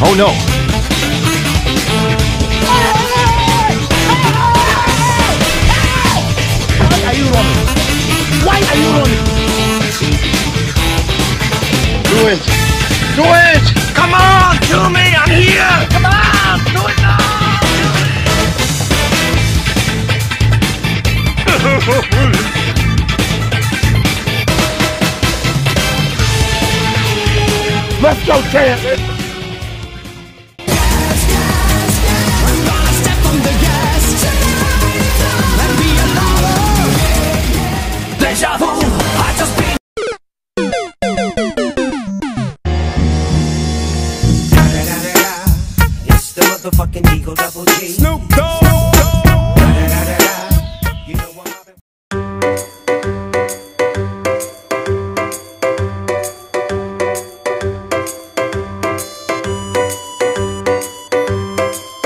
Oh no! Why are you running? Why are you running? Do it! Do it! Come on, kill me! I'm here! Come on, do it now! Let's go, champ! Deja vu, I just been. It's the motherfucking Eagle Double G. Snoop Dogg.